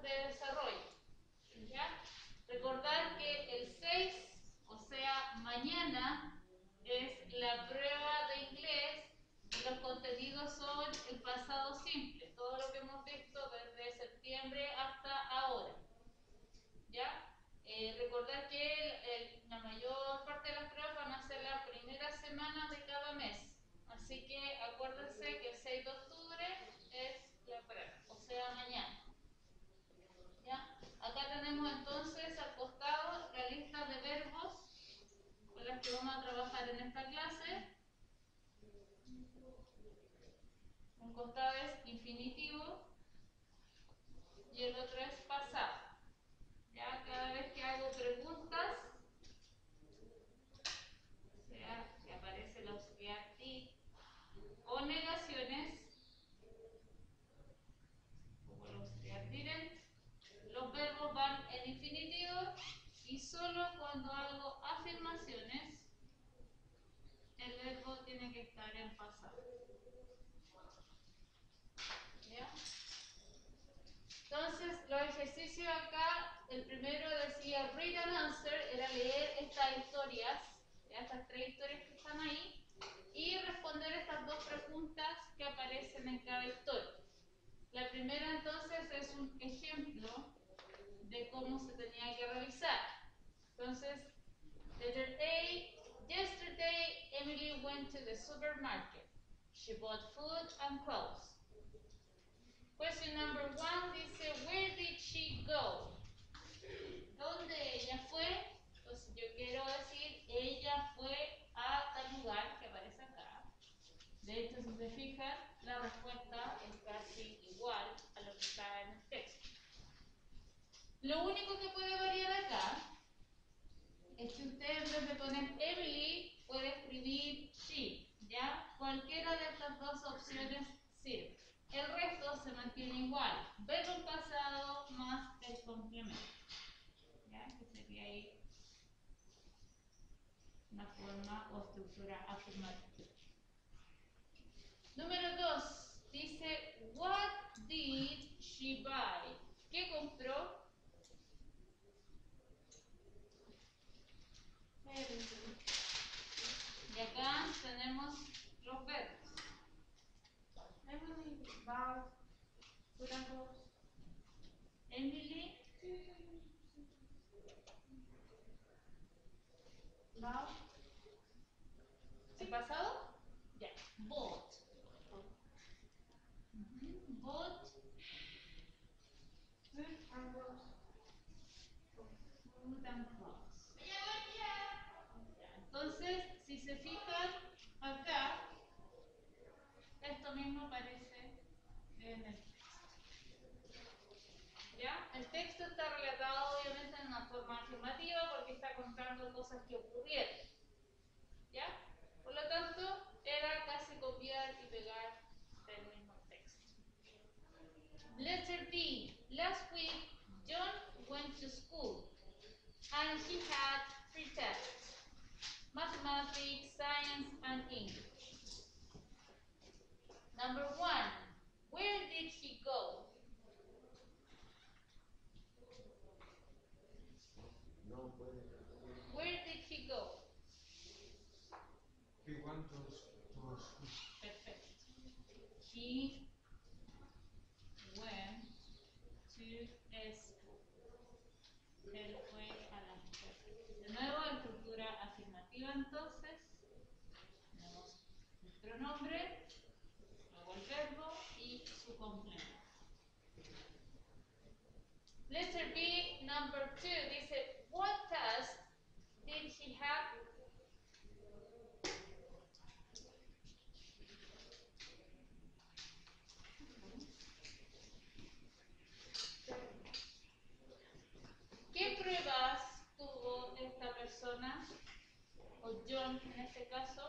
de desarrollo. ¿Ya? Recordar que el 6, o sea, mañana, es la prueba de inglés y los contenidos son el pasado simple, todo lo que hemos visto desde septiembre hasta ahora. ¿Ya? Recordar que la mayor parte de las pruebas van a ser la primera semana de cada mes. Así que acuérdense que el 6 de octubre es la prueba, o sea, mañana. ¿Ya? Acá tenemos entonces al costado la lista de verbos con las que vamos a trabajar en esta clase. Un costado es infinitivo y el otro es pasado. Ya cada vez que hago preguntas, o sea, que aparece el auxiliar did o negaciones, como el auxiliar didn't, los verbos van en infinitivo y solo cuando hago afirmaciones, el verbo tiene que estar en pasado. ¿Ya? Entonces, los ejercicios acá, el primero decía read and answer, era leer estas historias, ¿ya? Estas 3 historias que están ahí, y responder estas 2 preguntas que aparecen en cada historia. La primera entonces es un ejemplo de cómo se tenía que realizar. Entonces, letter A, yesterday Emily went to the supermarket. She bought food and clothes. Question number 1 dice, where did she go? ¿Dónde ella fue? Entonces yo quiero decir, ella fue a tal lugar que aparece acá. De hecho, si se fijan, la respuesta es casi igual a lo que está en el texto. Lo único que puede variar acá es que usted en vez de poner Emily puede escribir she, ¿ya? Cualquiera de estas 2 opciones sirve. El resto se mantiene igual. Verbo en pasado más el complemento. ¿Ya? Que sería ahí una forma o estructura afirmativa. Número 2. Dice, what did she buy? ¿Qué compró? Y acá tenemos los verbos. Emily bought food and clothes. Emily Bought. ¿el pasado? Ya. Bought. Bought Food and clothes. food and clothes. Ya, entonces, si se fijan acá, esto mismo aparece en el texto. ¿Ya? El texto está relatado obviamente en una forma afirmativa porque está contando cosas que ocurrieron. ¿Ya? Por lo tanto, era casi copiar y pegar del mismo texto. Letter B. Last week, John went to school and he had 3 tests: mathematics, science, and English. Number 1. Where did he go? Where did he go? He went to school. Perfect. He went to school. Él fue a la escuela. De nuevo, estructura afirmativa entonces. Tenemos el pronombre, luego el verbo y su complemento. Letter B, number 2, dice, what task did he have? ¿Qué pruebas tuvo esta persona? O John en este caso.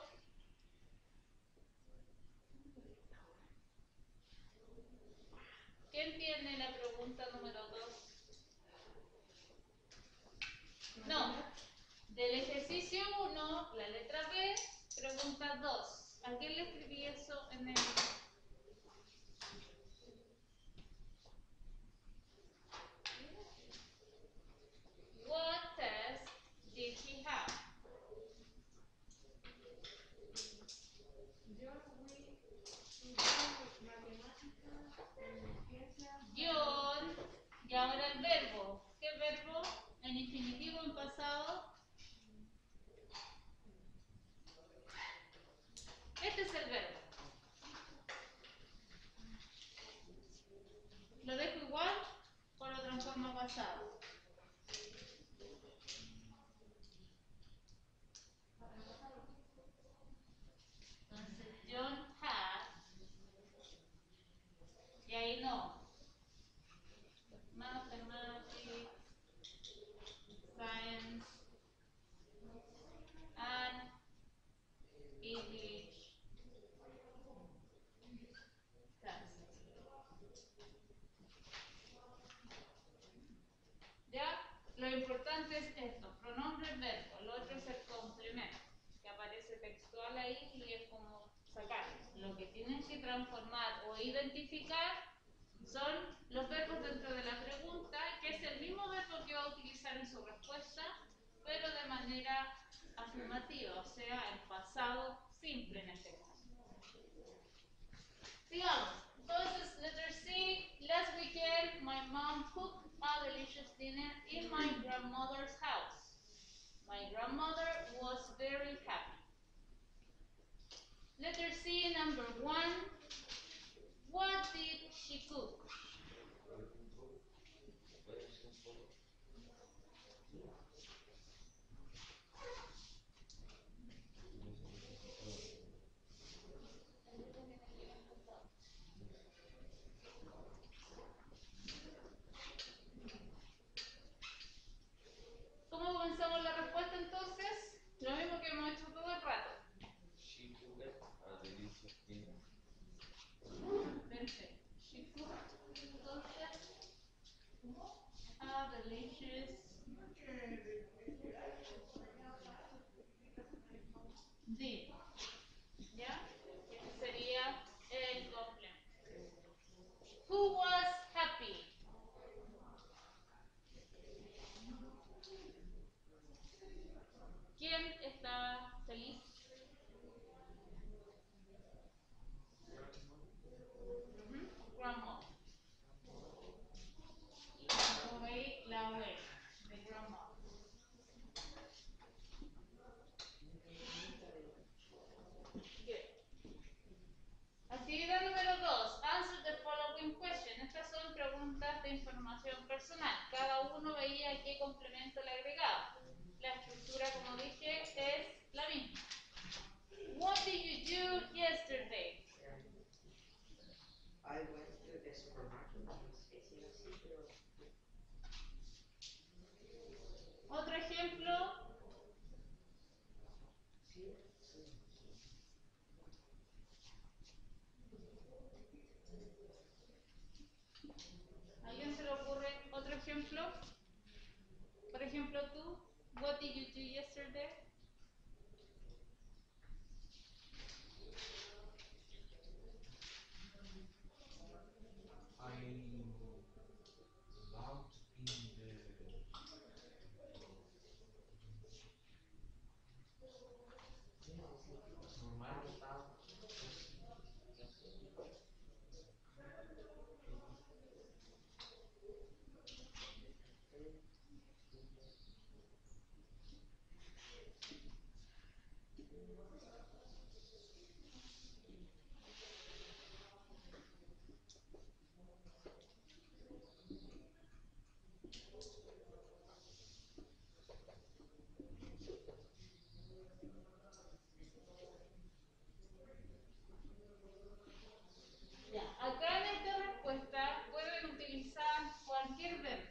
¿Quién tiene la pregunta número 2? No. Del ejercicio 1, la letra B, pregunta 2. ¿A quién le escribí eso en el...? pasado. Este es el verbo. Lo dejo igual o lo transformo a pasado. Entonces, John had. Y ahí no. Mathematics, science, and English test. ¿Ya? Lo importante es esto, pronombre, verbo. Lo otro es el complemento, que aparece textual ahí y es como sacarlo. Lo que tienen que transformar o identificar son los verbos dentro de la pregunta, que es el mismo verbo que va a utilizar en su respuesta, pero de manera afirmativa, o sea, en pasado simple en este caso. Sigamos. Entonces, letter C. Last weekend, my mom cooked a delicious dinner in my grandmother's house. My grandmother was very happy. Letter C, number 1. What did she cook? ¿Cómo comenzamos la respuesta entonces? Lo mismo que hemos hecho todo el rato. She cooked a delicious dinner. Perfecto. She cooked entonces a delicious dinner. ¿Ya? Ese sería el complemento. Who was happy? ¿Quién estaba feliz? Grandma. La abuela. The grandma. Good. Actividad número 2. Answer the following question. Estas son preguntas de información personal. Cada uno veía qué complemento le agregaba. La estructura, como dije, es la misma. What did you do yesterday? I went to the supermarket. Otro ejemplo. ¿Alguien se le ocurre otro ejemplo? Por ejemplo, tú. What did you do yesterday? I laved in the normal estado. Ya. Acá en esta respuesta pueden utilizar cualquier verbo.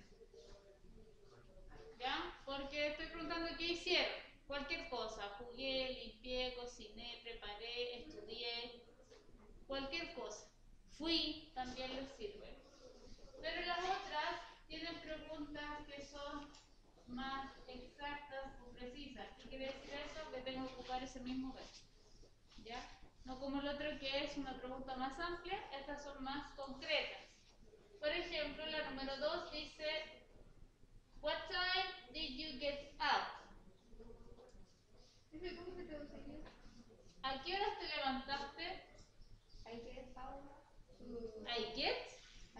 ¿Ya? Porque estoy preguntando qué hicieron. Cualquier cosa. Jugué, limpié, cociné, preparé, estudié. Cualquier cosa. Fui, también les sirve. Pero las otras tienen preguntas que son más exactas o precisas. ¿Qué quiere decir eso? Que tengo que ocupar ese mismo verbo. ¿Ya? No como el otro que es una pregunta más amplia, estas son más concretas. Por ejemplo, la número 2 dice, what time did you get out? ¿Cómo se traduciría? ¿A qué horas te levantaste? I get out. I get.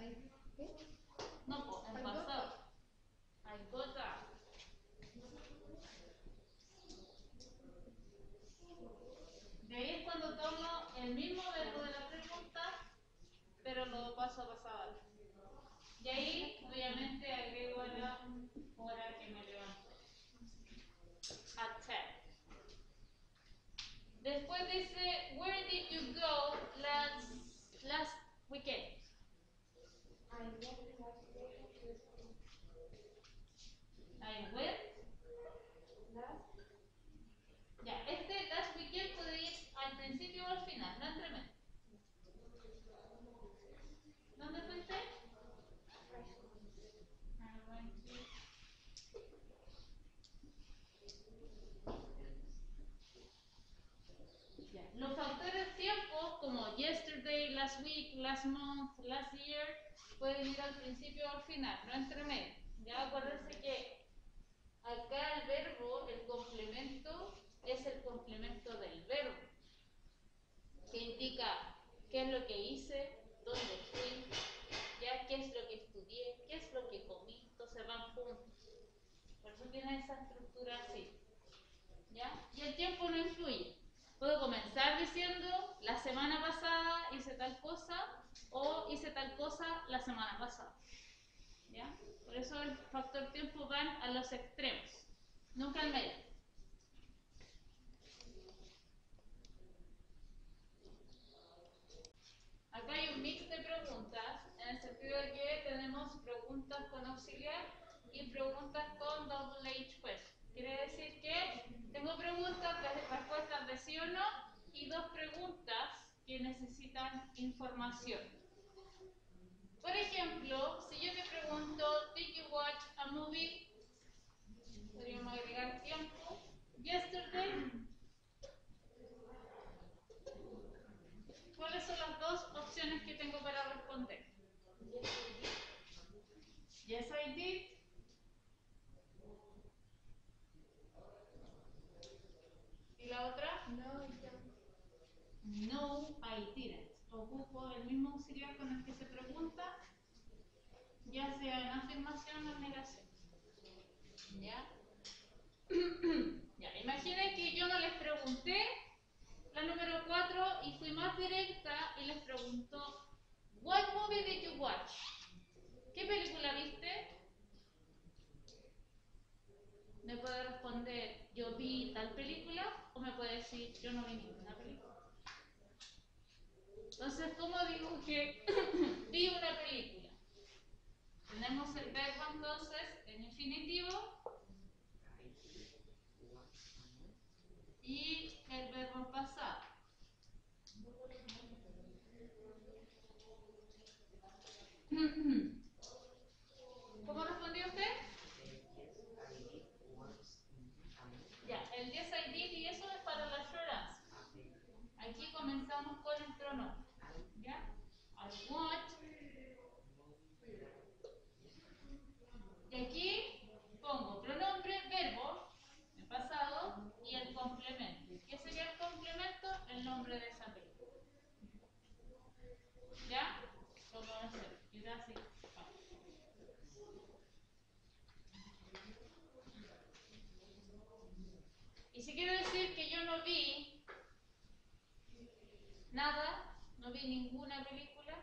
¿Qué? No, en I got pasado. up. I got up. cuando tomo el mismo verbo de la pregunta, pero lo paso a pasado. Y ahí, obviamente, agrego la hora que me levanto. At 10. Después dice, where did you go last weekend? I went last weekend to the school. I went. Last Ya, este last weekend puede ir al principio o al final, no entre medio. ¿Dónde fuiste? high school. Ya. Los factores tiempo, como yesterday, last week, last month, last year, pueden ir al principio o al final, no entre medio. Ya acuérdense que acá el verbo, el complemento, es el complemento del verbo, que indica qué es lo que hice, dónde fui, ya qué es lo que estudié, qué es lo que comí, entonces van juntos. Por eso tiene esa estructura así. ¿Ya? Y el tiempo no influye. Puedo comenzar diciendo la semana pasada hice tal cosa o hice tal cosa la semana pasada. ¿Ya? Por eso el factor tiempo van a los extremos, nunca al medio. Acá hay un mix de preguntas, en el sentido de que tenemos preguntas con auxiliar y preguntas con double H question. Quiere decir que tengo preguntas de respuestas de sí o no y dos preguntas que necesitan información. Por ejemplo, si yo te pregunto, ¿Did you watch a movie? Podríamos agregar tiempo. Yesterday. ¿Cuáles son las dos opciones que tengo para responder? Yes, I did. ¿Y la otra? No, I don't. No, I didn't. Ocupo el mismo auxiliar con el que se pregunta, ya sea en afirmación o en negación. ¿Ya? Ya, imaginen que yo no les pregunté la número 4 y fui más directa y les pregunto, what movie did you watch? ¿Qué película viste? Me puede responder, yo vi tal película, o me puede decir, yo no vi ninguna película. Entonces, ¿cómo digo que vi una película? Tenemos el verbo entonces en infinitivo y el verbo en pasado. ¿Cómo respondió usted? Ya, el yes I did y eso es para la short answer. Aquí comenzamos con el pronombre. ¿Ya? I watch. Y aquí pongo pronombre, verbo, en pasado, y el complemento. ¿Qué sería el complemento? El nombre de esa película. ¿Ya? Lo voy a hacer. Jurassic Park. Y si quiero decir que yo no vi nada, no vi ninguna película,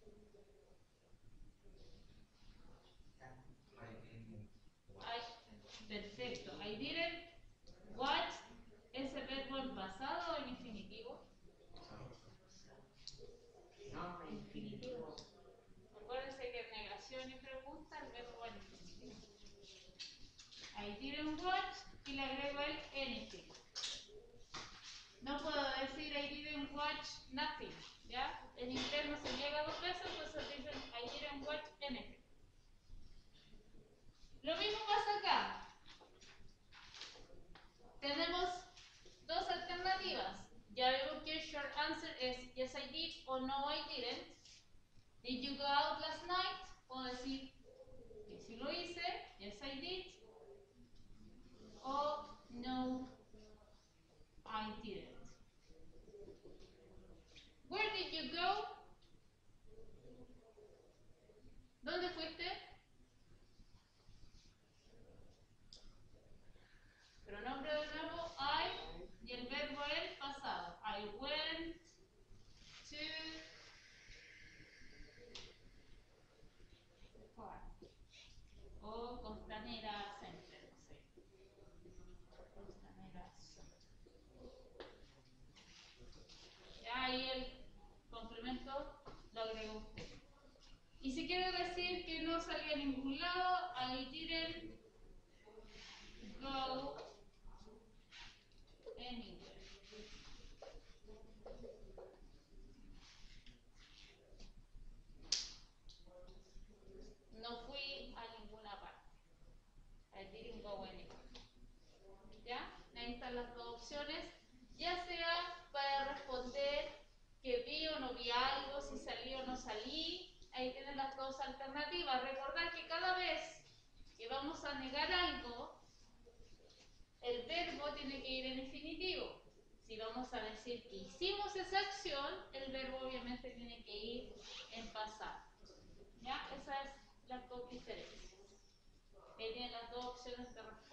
perfecto. I didn't watch ese verbo en pasado o en infinitivo. No, infinitivo. Acuérdense que en negación y pregunta el verbo va en infinitivo. I didn't watch y le agrego el anything. No puedo decir I didn't watch nothing, ¿ya? En inglés no se llega dos veces, entonces dicen I didn't watch anything. Lo mismo pasa acá. Tenemos dos alternativas. Ya vemos que el short answer es yes I did o no I didn't. Did you go out last night? Puedo decir que sí lo hice, yes I did. O no I didn't. Where did you go? ¿Dónde fuiste? Pronombre de nuevo I y el verbo el pasado. I went. O Costanera Center, no sé. Costanera Center. Ya ahí el complemento lo agregó usted. Y si quiero decir que no salía a ningún lado, ahí tiren go anywhere. No fui a ninguna parte. I didn't go anywhere. ¿Ya? Ahí están las dos opciones. Ya sea para responder que vi o no vi algo, si salí o no salí. Ahí tienen las dos alternativas. Recordar que cada vez que vamos a negar algo, el verbo tiene que ir en infinitivo. Si vamos a decir que hicimos esa acción, el verbo obviamente tiene que ir en pasado. ¿Ya? Esas es las dos diferencias. Ahí tienen las dos opciones de respuesta.